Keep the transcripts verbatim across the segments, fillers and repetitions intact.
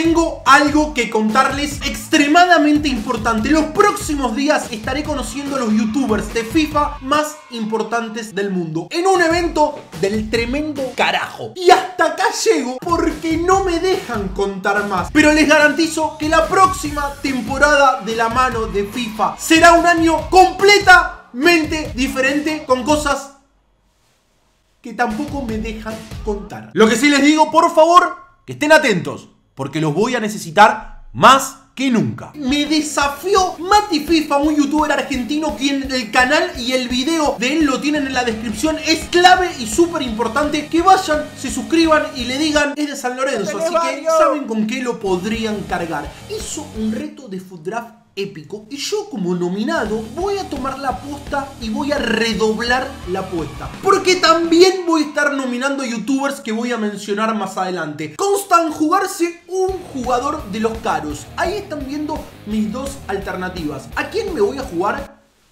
tengo algo que contarles extremadamente importante. Los próximos días estaré conociendo a los youtubers de FIFA más importantes del mundo en un evento del tremendo carajo. Y hasta acá llego porque no me dejan contar más. Pero les garantizo que la próxima temporada de la mano de FIFA será un año completamente diferente, con cosas que tampoco me dejan contar. Lo que sí les digo, por favor, que estén atentos, porque los voy a necesitar más que nunca. Me desafió Mati FIFA, un youtuber argentino, quien el canal y el video de él lo tienen en la descripción. Es clave y súper importante que vayan, se suscriban y le digan es de San Lorenzo, así que saben con qué lo podrían cargar. Hizo un reto de Foot Draft épico y yo, como nominado, voy a tomar la aposta y voy a redoblar la apuesta, porque también voy a estar nominando youtubers que voy a mencionar más adelante. Consta en jugarse un jugador de los caros. Ahí están viendo mis dos alternativas. ¿A quién me voy a jugar?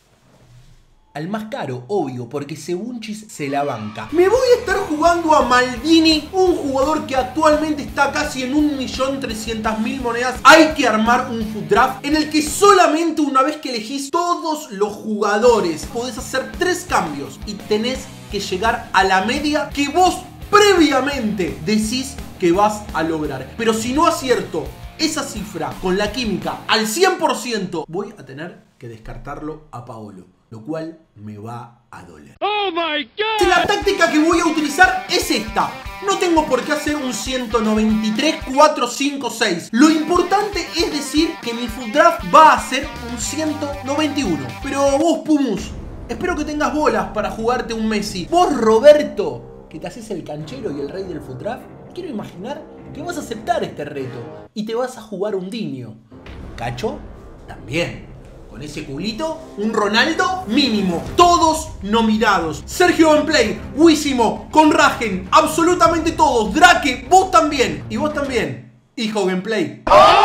Al más caro, obvio, porque Sebunchis se la banca. Me voy a estar jugando a Maldini, un jugador que actualmente está casi en un millón trescientas mil monedas. Hay que armar un Foot Draft en el que solamente una vez que elegís todos los jugadores podés hacer tres cambios y tenés que llegar a la media que vos previamente decís que vas a lograr. Pero si no acierto esa cifra con la química al cien por ciento, voy a tener que descartarlo a Paolo, lo cual me va a doler. ¡Oh, my God! La táctica que voy a utilizar es esta. No tengo por qué hacer un ciento noventa y tres, cuatro, cinco, seis. Lo importante es decir que mi Foot Draft va a ser un ciento noventa y uno. Pero vos, Pumus, espero que tengas bolas para jugarte un Messi. Vos, Roberto, que te haces el canchero y el rey del Foot Draft, quiero imaginar que vas a aceptar este reto y te vas a jugar un Dinio. Cacho, también. Con ese culito, un Ronaldo mínimo. Todos nominados. Sergio Benplay, Wissimo, Conragen, absolutamente todos. Drake, vos también. Y vos también, hijo Benplay.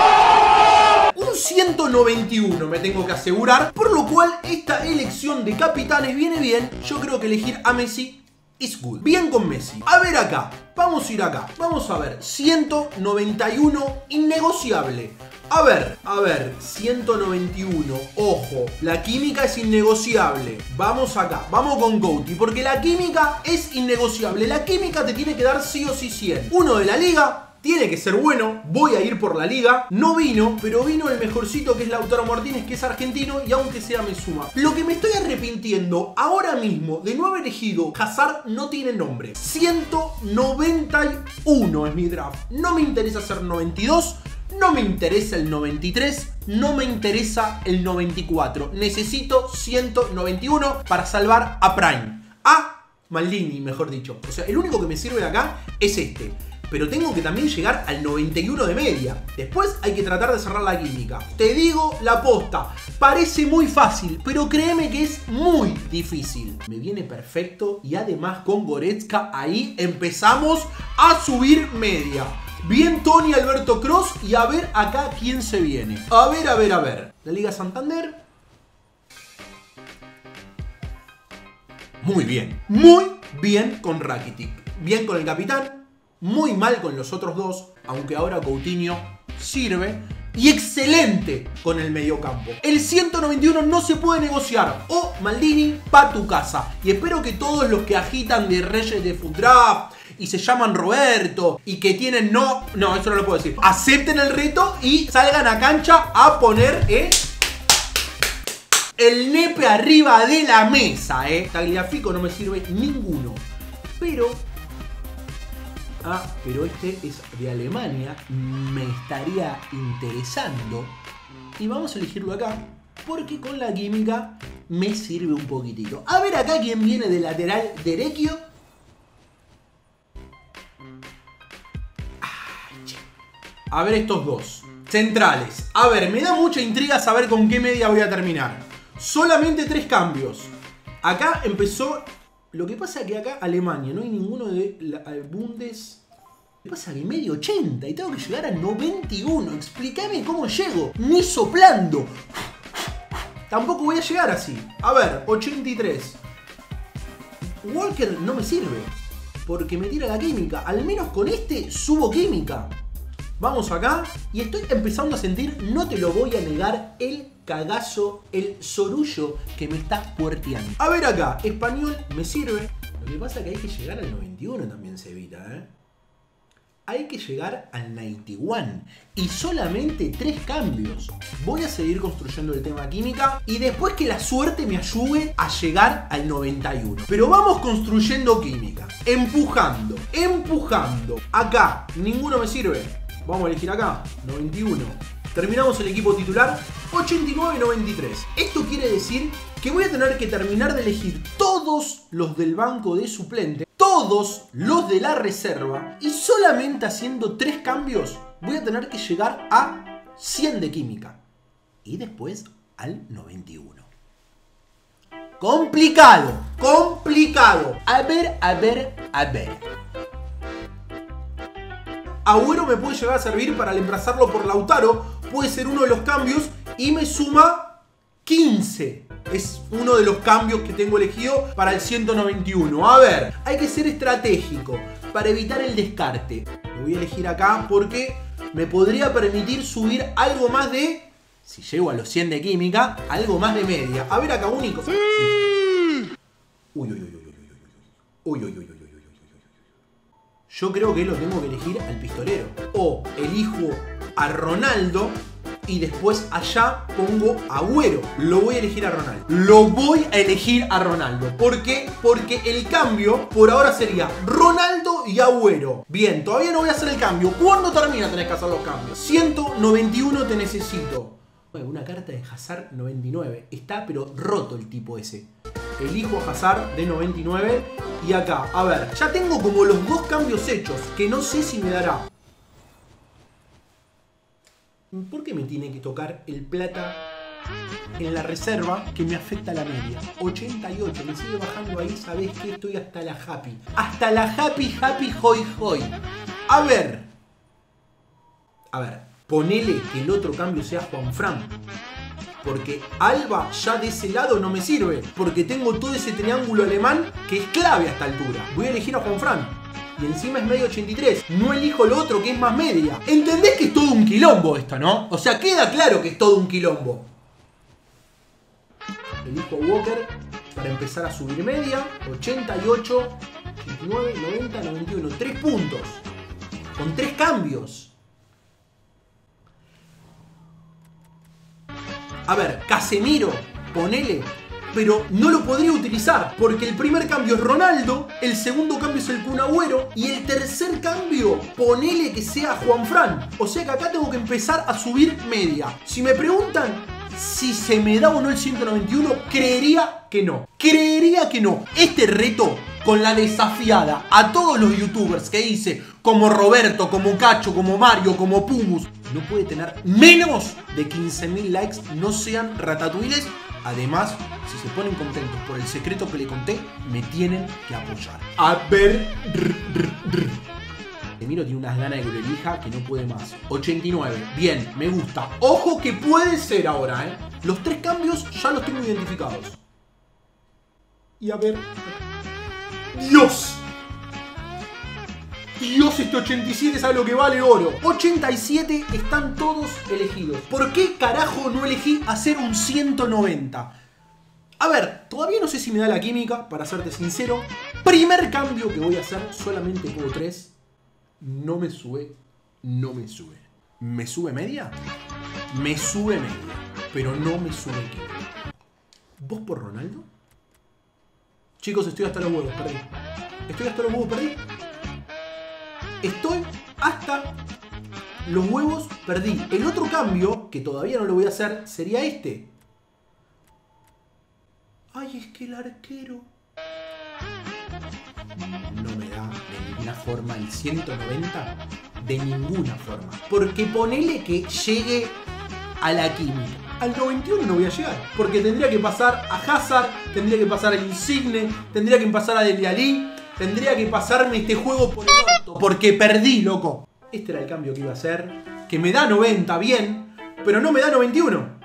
Un ciento noventa y uno me tengo que asegurar, por lo cual esta elección de capitanes viene bien. Yo creo que elegir a Messi is good. Bien con Messi. A ver acá, vamos a ir acá. Vamos a ver, ciento noventa y uno innegociable. A ver, a ver, ciento noventa y uno, ojo, la química es innegociable. Vamos acá, vamos con Gouti, porque la química es innegociable. La química te tiene que dar sí o sí cien. Uno de la liga, tiene que ser bueno, voy a ir por la liga. No vino, pero vino el mejorcito, que es Lautaro Martínez, que es argentino, y aunque sea me suma. Lo que me estoy arrepintiendo ahora mismo de no haber elegido Hazard no tiene nombre. ciento noventa y uno es mi draft. No me interesa hacer noventa y dos. No me interesa el noventa y tres, no me interesa el noventa y cuatro. Necesito ciento noventa y uno para salvar a Prime. A Maldini, mejor dicho. O sea, el único que me sirve de acá es este. Pero tengo que también llegar al noventa y uno de media. Después hay que tratar de cerrar la química. Te digo la posta. Parece muy fácil, pero créeme que es muy difícil. Me viene perfecto y además con Goretzka ahí empezamos a subir media. Bien Tony Alberto Cross y a ver acá quién se viene. A ver, a ver, a ver. La Liga Santander. Muy bien. Muy bien con Rakitic. Bien con el capitán. Muy mal con los otros dos. Aunque ahora Coutinho sirve. Y excelente con el mediocampo. El ciento noventa y uno no se puede negociar. O Maldini, pa' tu casa. Y espero que todos los que agitan de Reyes de Foot Draft y se llaman Roberto y que tienen no... No, eso no lo puedo decir. Acepten el reto y salgan a cancha a poner eh, el nepe arriba de la mesa. Eh. Tagliafico no me sirve ninguno. Pero... Ah, pero este es de Alemania. Me estaría interesando. Y vamos a elegirlo acá, porque con la química me sirve un poquitito. A ver acá quién viene de lateral derecho. A ver estos dos centrales. A ver, me da mucha intriga saber con qué media voy a terminar. Solamente tres cambios. Acá empezó... Lo que pasa es que acá Alemania no hay ninguno de la Bundes. Lo que pasa es que medio ochenta y tengo que llegar a noventa y uno. Explícame cómo llego. Ni soplando. Tampoco voy a llegar así. A ver, ochenta y tres. Walker no me sirve, porque me tira la química. Al menos con este subo química. Vamos acá y estoy empezando a sentir, no te lo voy a negar, el cagazo, el sorullo que me está puerteando. A ver acá, español me sirve. Lo que pasa es que hay que llegar al noventa y uno también se evita, ¿eh? Hay que llegar al noventa y uno y solamente tres cambios. Voy a seguir construyendo el tema química y después que la suerte me ayude a llegar al noventa y uno. Pero vamos construyendo química, empujando, empujando. Acá, ninguno me sirve. Vamos a elegir acá, noventa y uno. Terminamos el equipo titular, ochenta y nueve noventa y tres. Esto quiere decir que voy a tener que terminar de elegir todos los del banco de suplente, todos los de la reserva, y solamente haciendo tres cambios voy a tener que llegar a cien de química. Y después al noventa y uno. Complicado, complicado. A ver, a ver, a ver. Agüero me puede llegar a servir para reemplazarlo por Lautaro. Puede ser uno de los cambios y me suma quince. Es uno de los cambios que tengo elegido para el ciento noventa y uno. A ver, hay que ser estratégico para evitar el descarte. Lo voy a elegir acá porque me podría permitir subir algo más de... Si llego a los cien de química, algo más de media. A ver acá, único. Sí. Uy, uy, uy, uy, uy, uy, uy, uy, uy, uy, uy. Yo creo que lo tengo que elegir al pistolero. O elijo a Ronaldo y después allá pongo a Agüero. Lo voy a elegir a Ronaldo. Lo voy a elegir a Ronaldo. ¿Por qué? Porque el cambio por ahora sería Ronaldo y Agüero. Bien, todavía no voy a hacer el cambio. ¿Cuándo termina tenés que hacer los cambios? ciento noventa y uno te necesito. Una carta de Hazard noventa y nueve. Está pero roto el tipo ese. Elijo a Hazard de noventa y nueve. Y acá, a ver, ya tengo como los dos cambios hechos, que no sé si me dará. ¿Por qué me tiene que tocar el plata en la reserva que me afecta a la media? ochenta y ocho, me sigue bajando ahí, ¿sabés qué? Estoy hasta la happy. Hasta la happy, happy, hoy, hoy. A ver. A ver, ponele que el otro cambio sea Juanfran. Porque Alba ya de ese lado no me sirve. Porque tengo todo ese triángulo alemán que es clave a esta altura. Voy a elegir a Juanfran. Y encima es medio ochenta y tres. No elijo lo otro que es más media. ¿Entendés que es todo un quilombo esto, no? O sea, queda claro que es todo un quilombo. Elijo a Walker para empezar a subir media. ochenta y ocho, ochenta y nueve, noventa, noventa y uno. Tres puntos. Con tres cambios. A ver, Casemiro, ponele, pero no lo podría utilizar porque el primer cambio es Ronaldo, el segundo cambio es el Kun Agüero y el tercer cambio, ponele que sea Juanfran. O sea que acá tengo que empezar a subir media. Si me preguntan si se me da o no el ciento noventa y uno, creería que no. Creería que no. Este reto con la desafiada a todos los youtubers que hice, como Roberto, como Cacho, como Mario, como Pumus, no puede tener menos de quince mil likes, no sean ratatuiles. Además, si se ponen contentos por el secreto que le conté, me tienen que apoyar. A ver... Miro tiene unas ganas de que lo elija que no puede más. ochenta y nueve, bien, me gusta. Ojo que puede ser ahora, ¿eh? Los tres cambios ya los tengo identificados. Y a ver... ¡Dios! Dios, este ochenta y siete sabe lo que vale oro. ochenta y siete están todos elegidos. ¿Por qué carajo no elegí hacer un ciento noventa? A ver, todavía no sé si me da la química, para serte sincero. Primer cambio que voy a hacer, solamente puedo tres. No me sube, no me sube. ¿Me sube media? Me sube media, pero no me sube química. ¿Vos por Ronaldo? Chicos, estoy hasta los huevos, perdí. Estoy hasta los huevos, perdí. Estoy hasta los huevos, perdí. El otro cambio, que todavía no lo voy a hacer, sería este. Ay, es que el arquero... No me da de ninguna forma el ciento noventa. De ninguna forma. Porque ponele que llegue a la química. Al noventa y uno no voy a llegar. Porque tendría que pasar a Hazard, tendría que pasar a Insigne, tendría que pasar a Dele Alli, tendría que pasarme este juego por el orto. Porque perdí, loco. Este era el cambio que iba a hacer. Que me da noventa, bien. Pero no me da noventa y uno.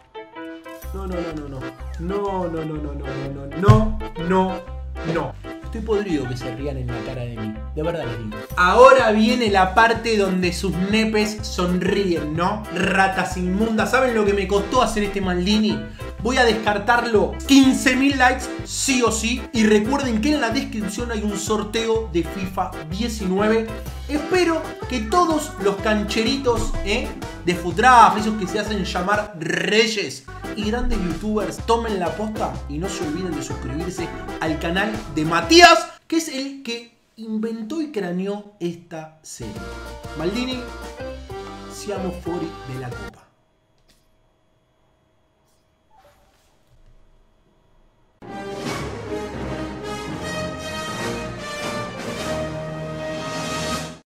No, no, no, no, no. No, no, no, no, no, no, no, no, no. Estoy podrido que se rían en la cara de mí. De verdad les digo. Ahora viene la parte donde sus nepes sonríen, ¿no? Ratas inmundas. ¿Saben lo que me costó hacer este Maldini? Voy a descartarlo. quince mil likes, sí o sí. Y recuerden que en la descripción hay un sorteo de FIFA diecinueve. Espero que todos los cancheritos ¿eh? de Futraf, esos que se hacen llamar reyes y grandes youtubers, tomen la posta y no se olviden de suscribirse al canal de Matías, que es el que inventó y craneó esta serie. Maldini, siamo fuori de la copa.